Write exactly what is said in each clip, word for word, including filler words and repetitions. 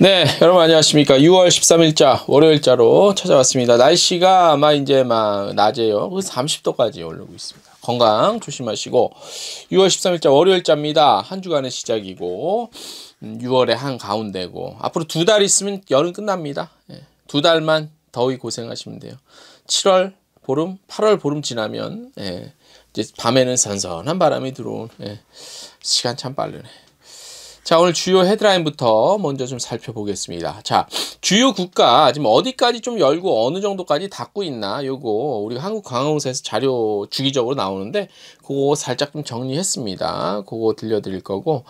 네, 여러분 안녕하십니까. 유월 십삼일자 월요일자로 찾아왔습니다. 날씨가 아마 이제 막 낮에요. 삼십 도까지 오르고 있습니다. 건강 조심하시고 유월 십삼일자 월요일자입니다. 한 주간의 시작이고 유월의 한 가운데고 앞으로 두 달 있으면 여름 끝납니다. 예, 두 달만 더위 고생하시면 돼요. 칠월 보름, 팔월 보름 지나면 예, 이제 밤에는 선선한 바람이 들어온 예, 시간 참 빠르네. 자, 오늘 주요 헤드라인부터 먼저 좀 살펴보겠습니다. 자, 주요 국가 지금 어디까지 좀 열고 어느 정도까지 닫고 있나 요거 우리가 한국관광공사에서 자료 주기적으로 나오는데 그거 살짝 좀 정리했습니다. 그거 들려드릴 거고,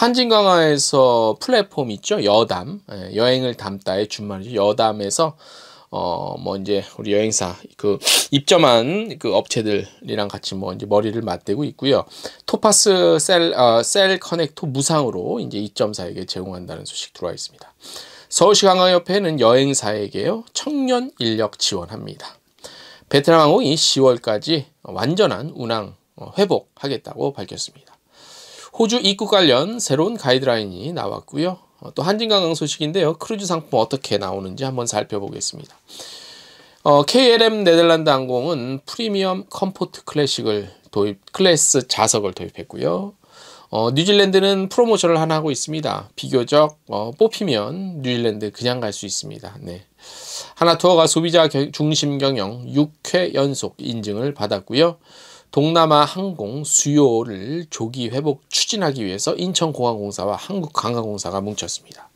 한진강화에서 플랫폼 있죠, 여담, 예, 여행을 담다의 준말이죠. 여담에서 어, 뭐, 이제, 우리 여행사, 그, 입점한 그 업체들이랑 같이 뭐, 이제 머리를 맞대고 있고요. 토파스 셀, 어, 셀 커넥토 무상으로 이제 이점사에게 제공한다는 소식 들어와 있습니다. 서울시 관광협회는 여행사에게요, 청년 인력 지원합니다. 베트남 항공이 시월까지 완전한 운항 회복하겠다고 밝혔습니다. 호주 입국 관련 새로운 가이드라인이 나왔고요. 또 한진관광 소식인데요. 크루즈 상품 어떻게 나오는지 한번 살펴보겠습니다. 어, 케이엘엠 네덜란드 항공은 프리미엄 컴포트 클래식을 도입, 클래스 좌석을 도입했고요. 어, 뉴질랜드는 프로모션을 하나 하고 있습니다. 비교적 어, 뽑히면 뉴질랜드 그냥 갈 수 있습니다. 네. 하나투어가 소비자 중심 경영 육 회 연속 인증을 받았고요. 동남아 항공 수요를 조기 회복 추진하기 위해서 인천공항공사와 한국관광공사가 뭉쳤습니다.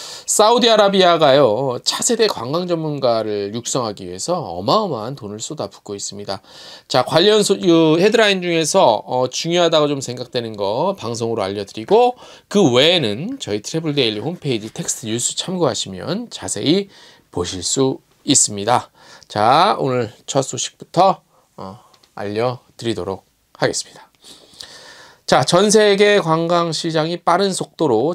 사우디아라비아가요, 차세대 관광 전문가를 육성하기 위해서 어마어마한 돈을 쏟아붓고 있습니다. 자, 관련 소, 이 헤드라인 중에서 어, 중요하다고 좀 생각되는 거 방송으로 알려드리고, 그 외에는 저희 트래블데일리 홈페이지 텍스트 뉴스 참고하시면 자세히 보실 수 있습니다. 자, 오늘 첫 소식부터 어, 알려드리도록 하겠습니다. 자, 전 세계 관광시장이 빠른 속도로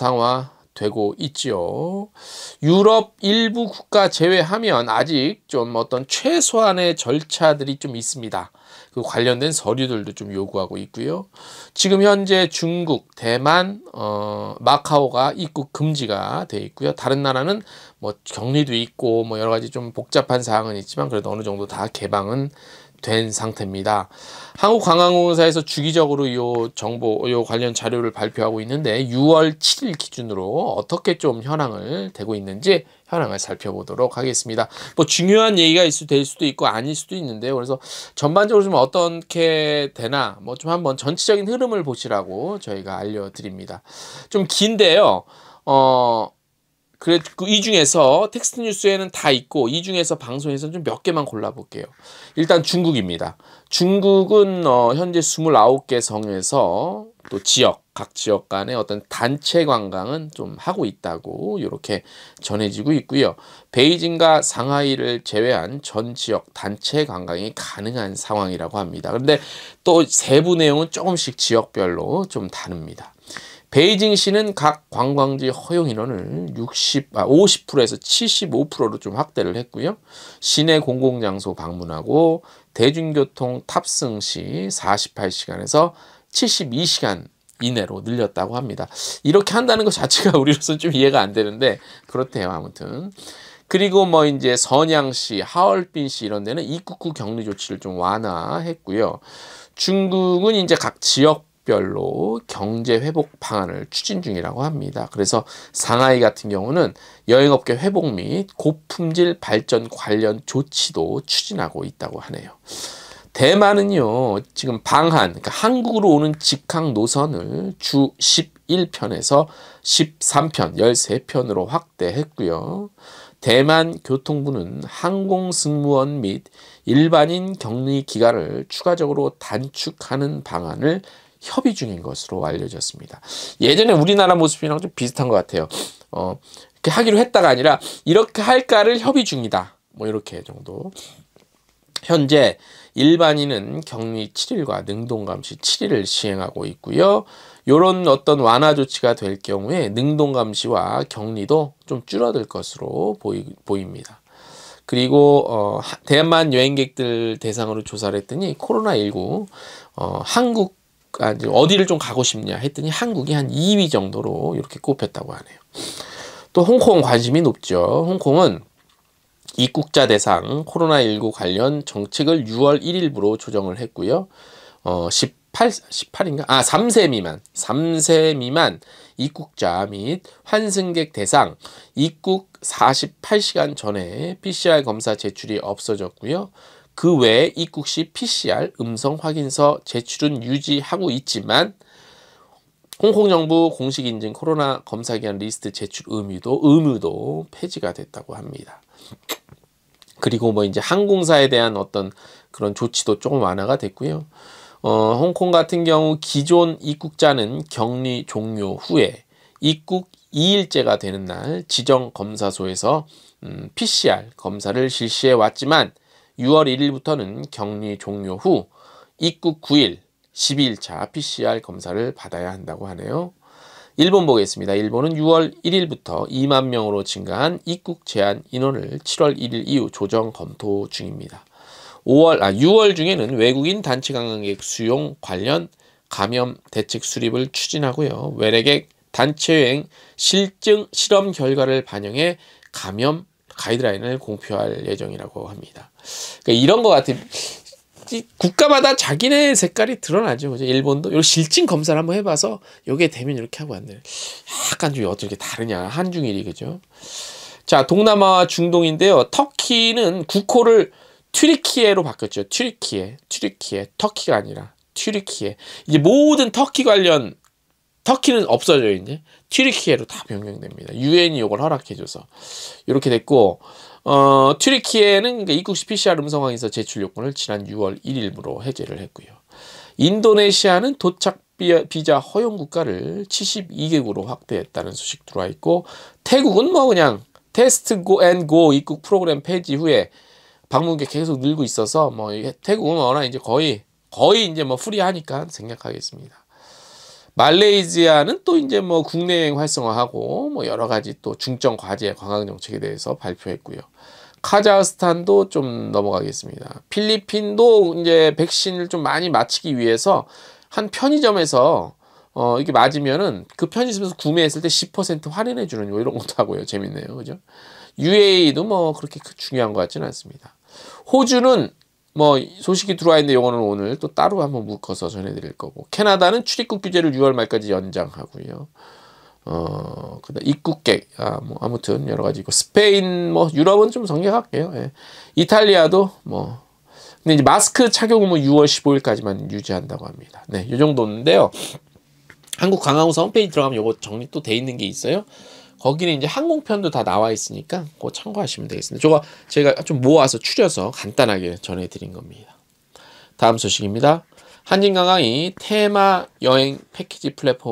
정상화되고 있지요. 유럽 일부 국가 제외하면 아직 좀 어떤 최소한의 절차들이 좀 있습니다. 그 관련된 서류들도 좀 요구하고 있고요. 지금 현재 중국, 대만, 어, 마카오가 입국 금지가 돼 있고요. 다른 나라는 뭐 격리도 있고 뭐 여러 가지 좀 복잡한 사항은 있지만 그래도 어느 정도 다 개방은 된 상태입니다. 한국관광공사에서 주기적으로 요 정보, 요 관련 자료를 발표하고 있는데 유월 칠일 기준으로 어떻게 좀 현황을 되고 있는지 현황을 살펴보도록 하겠습니다. 뭐 중요한 얘기가 있을 될 수도 있고 아닐 수도 있는데요. 그래서 전반적으로 좀 어떻게 되나 뭐 좀 한번 전체적인 흐름을 보시라고 저희가 알려드립니다. 좀 긴데요. 어. 그래, 이 중에서 텍스트 뉴스에는 다 있고 이 중에서 방송에서는 좀 몇 개만 골라볼게요. 일단 중국입니다. 중국은 어, 현재 이십구 개 성에서 또 지역, 각 지역 간의 어떤 단체 관광은 좀 하고 있다고 이렇게 전해지고 있고요. 베이징과 상하이를 제외한 전 지역 단체 관광이 가능한 상황이라고 합니다. 그런데 또 세부 내용은 조금씩 지역별로 좀 다릅니다. 베이징시는 각 관광지 허용 인원을 육십, 아, 오십 퍼센트에서 칠십오 퍼센트로 좀 확대를 했고요. 시내 공공장소 방문하고 대중교통 탑승 시 사십팔 시간에서 칠십이 시간 이내로 늘렸다고 합니다. 이렇게 한다는 것 자체가 우리로서는 좀 이해가 안 되는데 그렇대요. 아무튼. 그리고 뭐 이제 선양시, 하얼빈시 이런 데는 입국 후 격리 조치를 좀 완화했고요. 중국은 이제 각 지역 별로 경제 회복 방안을 추진 중이라고 합니다. 그래서 상하이 같은 경우는 여행업계 회복 및 고품질 발전 관련 조치도 추진하고 있다고 하네요. 대만은요, 지금 방한, 그러니까 한국으로 오는 직항 노선을 주 십일 편에서 십삼 편, 십삼 편으로 확대했고요. 대만 교통부는 항공 승무원 및 일반인 격리 기간을 추가적으로 단축하는 방안을 협의 중인 것으로 알려졌습니다. 예전에 우리나라 모습이랑 좀 비슷한 것 같아요. 어, 이렇게 하기로 했다가 아니라 이렇게 할까를 협의 중이다. 뭐 이렇게 정도. 현재 일반인은 격리 칠 일과 능동감시 칠 일을 시행하고 있고요. 이런 어떤 완화 조치가 될 경우에 능동감시와 격리도 좀 줄어들 것으로 보이, 보입니다. 그리고 어, 대만 여행객들 대상으로 조사를 했더니 코로나십구 어, 한국 어디를 좀 가고 싶냐 했더니 한국이 한 이 위 정도로 이렇게 꼽혔다고 하네요. 또 홍콩 관심이 높죠. 홍콩은 입국자 대상 코로나십구 관련 정책을 유월 일일부로 조정을 했고요. 어, 십팔, 십팔인가? 아, 삼 세 미만, 삼 세 미만 입국자 및 환승객 대상 입국 사십팔 시간 전에 피씨알 검사 제출이 없어졌고요. 그 외에 입국 시 피씨알 음성 확인서 제출은 유지하고 있지만 홍콩 정부 공식 인증 코로나 검사 기한 리스트 제출 의무도 의무도 폐지가 됐다고 합니다. 그리고 뭐 이제 항공사에 대한 어떤 그런 조치도 조금 완화가 됐고요. 어, 홍콩 같은 경우 기존 입국자는 격리 종료 후에 입국 이 일째가 되는 날 지정 검사소에서 음, 피씨알 검사를 실시해 왔지만 유월 일일부터는 격리 종료 후 입국 구 일, 십이 일차 피씨알 검사를 받아야 한다고 하네요. 일본 보겠습니다. 일본은 유월 일일부터 이만 명으로 증가한 입국 제한 인원을 칠월 일일 이후 조정 검토 중입니다. 오월, 아, 유월 중에는 외국인 단체 관광객 수용 관련 감염 대책 수립을 추진하고요. 외래객 단체 여행 실증 실험 결과를 반영해 감염 가이드라인을 공표할 예정이라고 합니다. 그러니까 이런 것 같은 국가마다 자기네 색깔이 드러나죠. 그죠? 일본도 요 실증 검사를 한번 해봐서 요게 되면 이렇게 하고 왔네. 약간 좀 어떻게 다르냐 한중일이 그죠? 자, 동남아와 중동인데요. 터키는 국호를 튀르키예로 바뀌었죠. 튀르키예, 튀르키예, 터키가 아니라 튀르키예. 이제 모든 터키 관련 터키는 없어져요. 이제 튀르키예로 다 변경됩니다. 유엔이 이걸 허락해줘서 이렇게 됐고. 어, 튀르키예는 그러니까 입국 시 피씨알 음성 확인서 제출 요건을 지난 유월 일일부로 해제를 했고요. 인도네시아는 도착 비자 허용 국가를 칠십이 개국으로 확대했다는 소식 들어와 있고, 태국은 뭐 그냥 테스트 고 앤 고 입국 프로그램 폐지 후에 방문객 계속 늘고 있어서 뭐 태국은 워낙 이제 거의 거의 이제 뭐 프리하니까 생략하겠습니다. 말레이시아는 또 이제 뭐 국내 여행 활성화하고 뭐 여러 가지 또 중점 과제 관광 정책에 대해서 발표했고요. 카자흐스탄도 좀 넘어가겠습니다. 필리핀도 이제 백신을 좀 많이 맞히기 위해서 한 편의점에서 어 이게 맞으면은 그 편의점에서 구매했을 때 십 퍼센트 할인해 주는 요 이런 것도 하고요. 재밌네요. 그죠? 유에이도 뭐 그렇게 중요한 것 같지는 않습니다. 호주는 뭐 소식이 들어와 있는데 요거는 오늘 또 따로 한번 묶어서 전해드릴 거고, 캐나다는 출입국 규제를 유월 말까지 연장하고요. 어, 그다음 입국객, 아, 뭐 아무튼 여러 가지 있고, 스페인, 뭐 유럽은 좀 정리할게요. 예. 이탈리아도 뭐, 근데 이제 마스크 착용은 뭐 유월 십오일까지만 유지한다고 합니다. 네, 이 정도인데요. 한국관광공사 홈페이지 들어가면 요거 정리 또 돼 있는 게 있어요. 거기는 이제 항공편도 다 나와 있으니까 그거 참고하시면 되겠습니다. 저거 제가 좀 모아서 추려서 간단하게 전해드린 겁니다. 다음 소식입니다. 한진관광이 테마 여행 패키지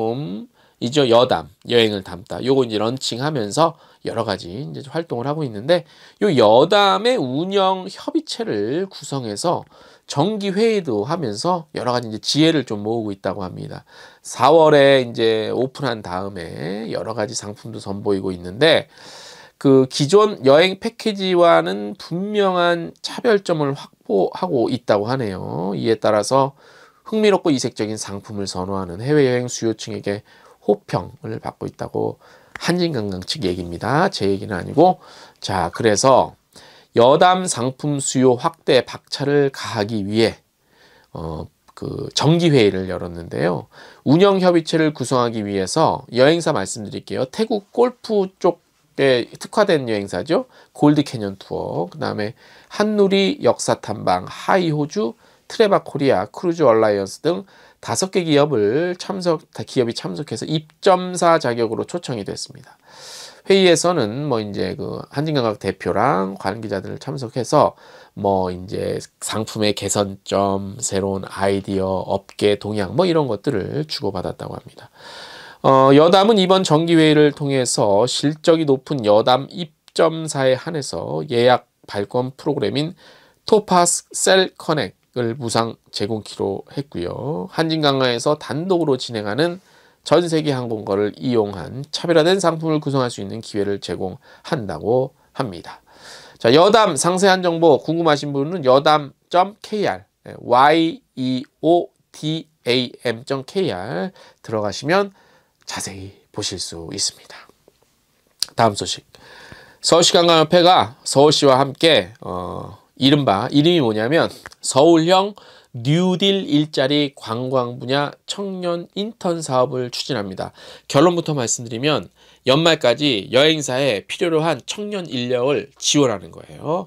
플랫폼이죠. 여담, 여행을 담다. 요거 이제 런칭하면서 여러 가지 이제 활동을 하고 있는데, 요 여담의 운영 협의체를 구성해서 정기 회의도 하면서 여러 가지 이제 지혜를 좀 모으고 있다고 합니다. 사월에 이제 오픈한 다음에 여러 가지 상품도 선보이고 있는데, 그 기존 여행 패키지와는 분명한 차별점을 확보하고 있다고 하네요. 이에 따라서 흥미롭고 이색적인 상품을 선호하는 해외여행 수요층에게 호평을 받고 있다고 한진관광 측 얘기입니다. 제 얘기는 아니고. 자, 그래서 여담 상품 수요 확대 박차를 가하기 위해 어, 그 정기회의를 열었는데요. 운영협의체를 구성하기 위해서 여행사 말씀드릴게요. 태국 골프 쪽에 특화된 여행사죠. 골드캐년 투어, 그 다음에 한누리 역사탐방, 하이호주, 트레바코리아, 크루즈 얼라이언스 등 다섯 개 기업을 참석, 기업이 참석해서 입점사 자격으로 초청이 됐습니다. 회의에서는 뭐 이제 그 한진관광 대표랑 관계자들을 참석해서 뭐 이제 상품의 개선점, 새로운 아이디어, 업계 동향 뭐 이런 것들을 주고받았다고 합니다. 어, 여담은 이번 정기회의를 통해서 실적이 높은 여담 입점사에 한해서 예약 발권 프로그램인 토파스 셀 커넥을 무상 제공키로 했고요. 한진관광에서 단독으로 진행하는 전 세계 항공권을 이용한 차별화된 상품을 구성할 수 있는 기회를 제공한다고 합니다. 자, 여담 상세한 정보 궁금하신 분은 여담 닷 케이알, 와이 이 오 디 에이 엠 닷 케이알 들어가시면 자세히 보실 수 있습니다. 다음 소식. 서울시 관광협회가 서울시와 함께 어, 이른바 이름이 뭐냐면 서울형 뉴딜 일자리 관광 분야 청년 인턴 사업을 추진합니다. 결론부터 말씀드리면 연말까지 여행사에 필요로 한 청년 인력을 지원하는 거예요.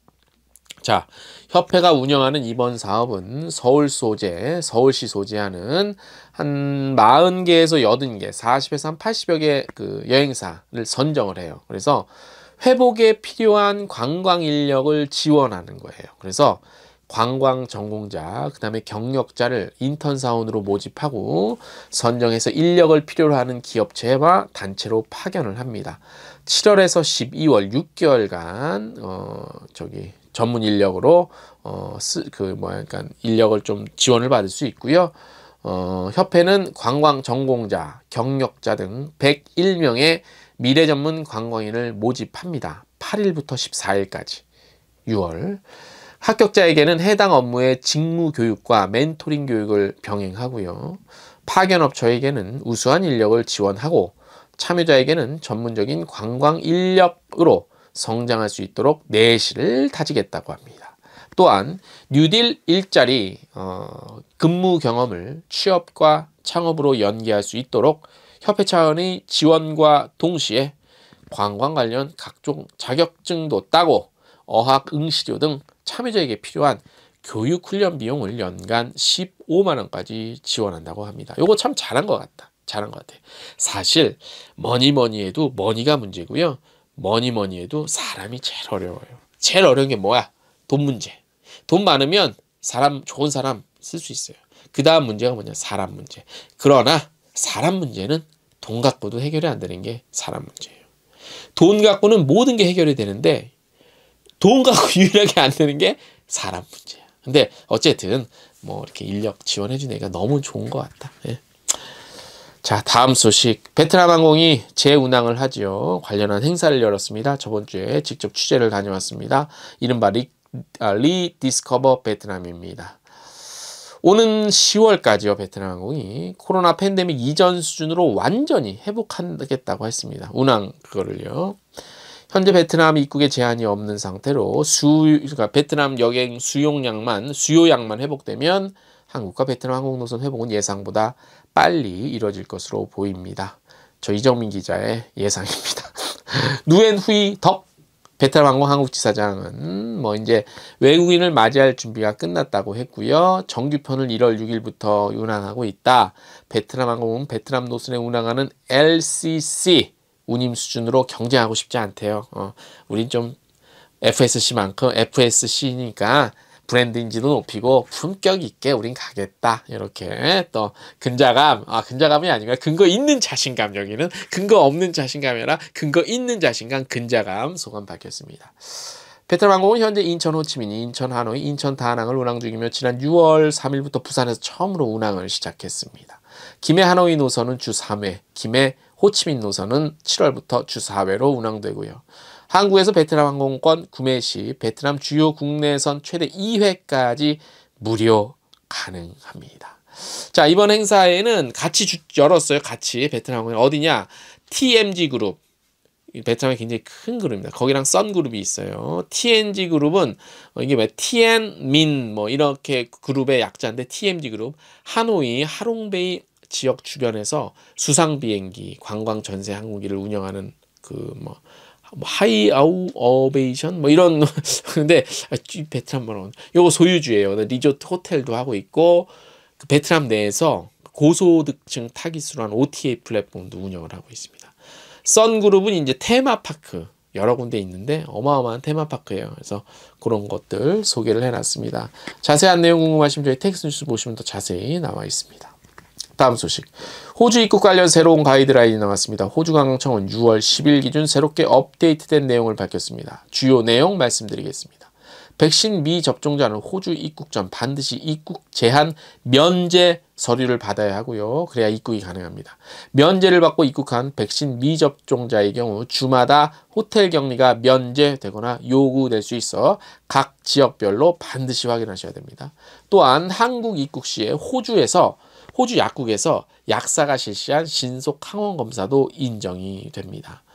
자, 협회가 운영하는 이번 사업은 서울 소재, 서울시 소재하는 한 사십 개에서 팔십 개, 사십에서 한 팔십여 개 그 여행사를 선정을 해요. 그래서 회복에 필요한 관광 인력을 지원하는 거예요. 그래서 관광 전공자, 그 다음에 경력자를 인턴 사원으로 모집하고 선정해서 인력을 필요로 하는 기업체와 단체로 파견을 합니다. 칠월에서 십이월 육 개월간 어 저기 전문 인력으로 어그 뭐야 그러니까 인력을 좀 지원을 받을 수 있고요. 어 협회는 관광 전공자, 경력자 등 백일 명의 미래 전문 관광인을 모집합니다. 팔 일부터 십사 일까지 유월. 합격자에게는 해당 업무의 직무 교육과 멘토링 교육을 병행하고요. 파견업체에게는 우수한 인력을 지원하고 참여자에게는 전문적인 관광 인력으로 성장할 수 있도록 내실을 다지겠다고 합니다. 또한 뉴딜 일자리 어, 근무 경험을 취업과 창업으로 연계할 수 있도록 협회 차원의 지원과 동시에 관광 관련 각종 자격증도 따고 어학 응시료 등 참여자에게 필요한 교육 훈련 비용을 연간 십오만 원까지 지원한다고 합니다. 요거 참 잘한 것 같다. 잘한 것 같아. 사실 뭐니 뭐니 해도 머니가 문제고요. 뭐니 뭐니 해도 사람이 제일 어려워요. 제일 어려운 게 뭐야? 돈 문제. 돈 많으면 사람 좋은 사람 쓸 수 있어요. 그 다음 문제가 뭐냐? 사람 문제. 그러나 사람 문제는 돈 갖고도 해결이 안 되는 게 사람 문제예요. 돈 갖고는 모든 게 해결이 되는데 돈 갖고 유일하게 안 되는 게 사람 문제야. 근데 어쨌든 뭐 이렇게 인력 지원해 주는 애가 너무 좋은 것 같다. 예. 자, 다음 소식. 베트남 항공이 재운항을 하지요. 관련한 행사를 열었습니다. 저번 주에 직접 취재를 다녀왔습니다. 이른바 리, 아, 리디스커버 베트남입니다. 오는 시월까지요. 베트남 항공이 코로나 팬데믹 이전 수준으로 완전히 회복하겠다고 했습니다. 운항 그거를요. 현재 베트남 입국에 제한이 없는 상태로 수, 그러니까 베트남 여행 수용량만, 수요량만 회복되면 한국과 베트남 항공 노선 회복은 예상보다 빨리 이뤄질 것으로 보입니다. 저 이정민 기자의 예상입니다. 누엔 후이 덕 베트남 항공 한국지사장은 뭐 이제 외국인을 맞이할 준비가 끝났다고 했고요. 정규편을 일월 육일부터 운항하고 있다. 베트남 항공은 베트남 노선에 운항하는 엘씨씨 운임 수준으로 경쟁하고 싶지 않대요. 어, 우린 좀 에프에스씨만큼 에프에스씨니까 브랜드 인지도 높이고 품격 있게 우린 가겠다. 이렇게 또 근자감, 아 근자감이 아니라 근거 있는 자신감, 여기는 근거 없는 자신감이 아니라 근거 있는 자신감, 근자감 소감 밝혔습니다. 베트남 항공은 현재 인천 호치민, 인천 하노이, 인천 다낭을 운항 중이며 지난 유월 삼일부터 부산에서 처음으로 운항을 시작했습니다. 김해 하노이 노선은 주 삼 회, 김해 호치민 노선은 칠월부터 주 사 회로 운항되고요. 한국에서 베트남 항공권 구매 시 베트남 주요 국내선 최대 이 회까지 무료 가능합니다. 자, 이번 행사에는 같이 주, 열었어요. 같이 베트남 항공이 어디냐? 티엠지 그룹. 베트남에 굉장히 큰 그룹입니다. 거기랑 선 그룹이 있어요. 티엔지 그룹은 이게 뭐 티엔민 뭐 이렇게 그룹의 약자인데 티엠지 그룹 하노이 하롱베이 지역 주변에서 수상 비행기, 관광 전세 항공기를 운영하는 그 뭐 하이아우 어베이션 뭐 이런 근데 베트남 말은 요거 소유주예요. 리조트 호텔도 하고 있고 그 베트남 내에서 고소득층 타깃으로 한 오티에이 플랫폼도 운영을 하고 있습니다. 선그룹은 이제 테마파크 여러 군데 있는데 어마어마한 테마파크예요. 그래서 그런 것들 소개를 해놨습니다. 자세한 내용 궁금하시면 저희 텍스트 뉴스 보시면 더 자세히 나와 있습니다. 다음 소식. 호주 입국 관련 새로운 가이드라인이 나왔습니다. 호주관광청은 유월 십일 기준 새롭게 업데이트된 내용을 밝혔습니다. 주요 내용 말씀드리겠습니다. 백신 미접종자는 호주 입국 전 반드시 입국 제한 면제 서류를 받아야 하고요. 그래야 입국이 가능합니다. 면제를 받고 입국한 백신 미접종자의 경우 주마다 호텔 격리가 면제되거나 요구될 수 있어 각 지역별로 반드시 확인하셔야 됩니다. 또한 한국 입국 시에 호주에서 호주 약국에서 약사가 실시한 신속 항원 검사도 인정이 됩니다.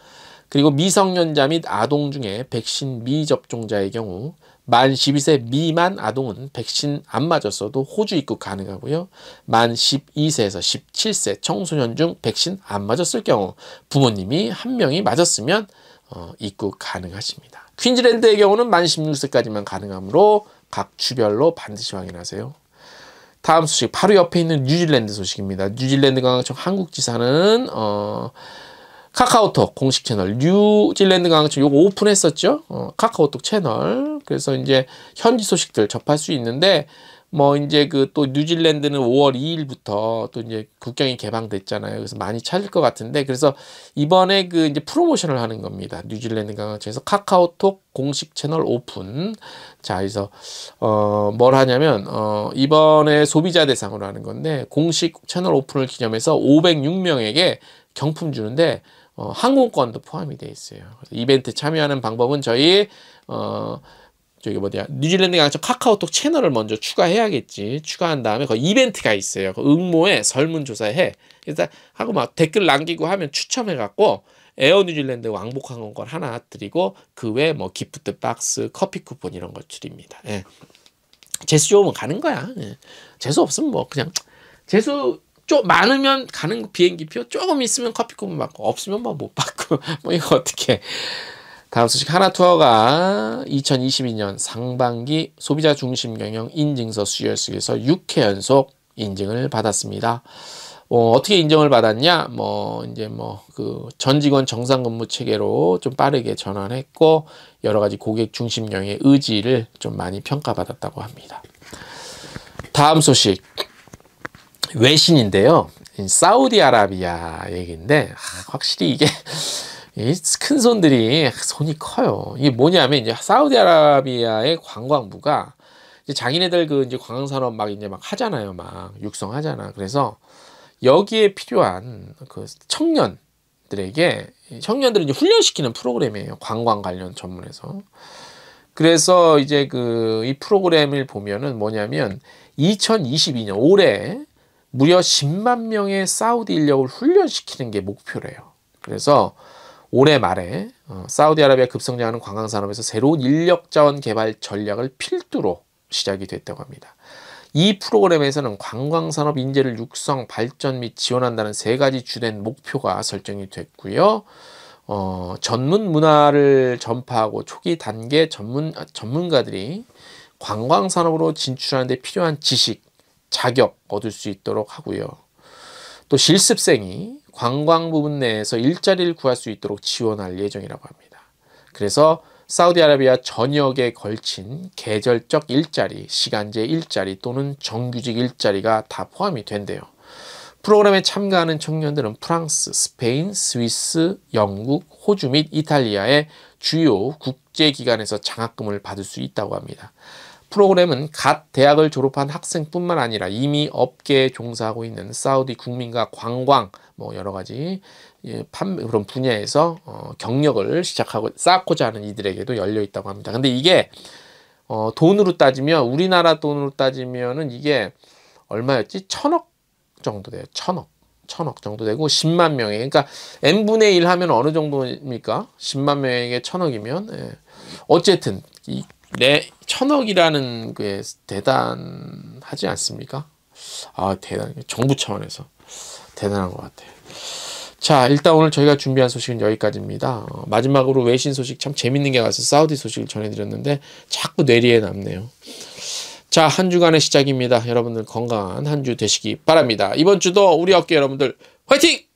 그리고 미성년자 및 아동 중에 백신 미접종자의 경우 만 십이 세 미만 아동은 백신 안 맞았어도 호주 입국 가능하고요. 만 십이 세에서 십칠 세 청소년 중 백신 안 맞았을 경우 부모님이 한 명이 맞았으면 어, 입국 가능하십니다. 퀸즐랜드의 경우는 만 십육 세까지만 가능하므로 각 주별로 반드시 확인하세요. 다음 소식, 바로 옆에 있는 뉴질랜드 소식입니다. 뉴질랜드 관광청 한국지사는 어, 카카오톡 공식 채널, 뉴질랜드 관광청 요거 오픈했었죠. 어, 카카오톡 채널. 그래서 이제 현지 소식들 접할 수 있는데, 뭐 이제 그 또 뉴질랜드는 오월 이일부터 또 이제 국경이 개방됐잖아요. 그래서 많이 찾을 것 같은데, 그래서 이번에 그 이제 프로모션을 하는 겁니다. 뉴질랜드 관광청에서 카카오톡 공식 채널 오픈. 자, 그래서 어, 뭘 하냐면 어, 이번에 소비자 대상으로 하는 건데, 공식 채널 오픈을 기념해서 오백육 명에게 경품 주는데 어, 항공권도 포함이 되어 있어요. 이벤트 참여하는 방법은 저희 어, 저기 뭐냐 뉴질랜드 관광청 카카오톡 채널을 먼저 추가해야겠지. 추가한 다음에 그 이벤트가 있어요. 그 응모에 설문조사해. 일단 하고 막 댓글 남기고 하면 추첨해갖고 에어 뉴질랜드 왕복 항공권 하나 드리고 그 외에 뭐 기프트 박스, 커피 쿠폰 이런 걸 드립니다. 예. 재수 좋으면 가는 거야. 예. 재수 없으면 뭐 그냥 재수 좀 많으면 가는 비행기표, 조금 있으면 커피 쿠폰 받고, 없으면 뭐 못 받고, 뭐 이거 어떻게. 다음 소식, 하나투어가 이천이십이 년 상반기 소비자 중심 경영 인증서 수여식에서 육 회 연속 인증을 받았습니다. 어, 어떻게 인정을 받았냐? 뭐 이제 뭐 그 전 직원 정상 근무 체계로 좀 빠르게 전환했고, 여러 가지 고객 중심 경영의 의지를 좀 많이 평가받았다고 합니다. 다음 소식. 외신인데요. 사우디아라비아 얘기인데 아, 확실히 이게 큰 손들이 손이 커요. 이게 뭐냐면 이제 사우디아라비아의 관광부가 이제 자기네들 그 이제 관광산업 막 이제 막 하잖아요. 막 육성하잖아. 그래서 여기에 필요한 그 청년들에게 청년들을 이제 훈련시키는 프로그램이에요. 관광 관련 전문에서. 그래서 이제 그 이 프로그램을 보면은 뭐냐면 이천이십이 년 올해 무려 십만 명의 사우디 인력을 훈련시키는 게 목표래요. 그래서 올해 말에 사우디아라비아 급성장하는 관광산업에서 새로운 인력자원 개발 전략을 필두로 시작이 됐다고 합니다. 이 프로그램에서는 관광산업 인재를 육성, 발전 및 지원한다는 세 가지 주된 목표가 설정이 됐고요. 어, 전문 문화를 전파하고 초기 단계 전문, 전문가들이 관광산업으로 진출하는 데 필요한 지식, 자격 얻을 수 있도록 하고요. 또 실습생이 관광 부분 내에서 일자리를 구할 수 있도록 지원할 예정이라고 합니다. 그래서 사우디아라비아 전역에 걸친 계절적 일자리, 시간제 일자리 또는 정규직 일자리가 다 포함이 된대요. 프로그램에 참가하는 청년들은 프랑스, 스페인, 스위스, 영국, 호주 및 이탈리아의 주요 국제기관에서 장학금을 받을 수 있다고 합니다. 프로그램은 갓 대학을 졸업한 학생뿐만 아니라 이미 업계에 종사하고 있는 사우디 국민과 관광 뭐 여러 가지 판매 그런 분야에서 어, 경력을 시작하고 쌓고자 하는 이들에게도 열려 있다고 합니다. 근데 이게 어, 돈으로 따지면 우리나라 돈으로 따지면은 이게 얼마였지? 천억 정도 돼요. 천억. 천억 정도 되고 십만 명에 그러니까 n분의 일 하면 어느 정도입니까? 십만 명에게 천억이면 예. 어쨌든 이 네, 천억이라는 게 대단하지 않습니까? 아, 대단, 정부 차원에서 대단한 것 같아요. 자, 일단 오늘 저희가 준비한 소식은 여기까지입니다. 어, 마지막으로 외신 소식 참 재밌는 게 가서 사우디 소식을 전해드렸는데 자꾸 뇌리에 남네요. 자, 한 주간의 시작입니다. 여러분들 건강한 한 주 되시기 바랍니다. 이번 주도 우리 업계 여러분들 화이팅!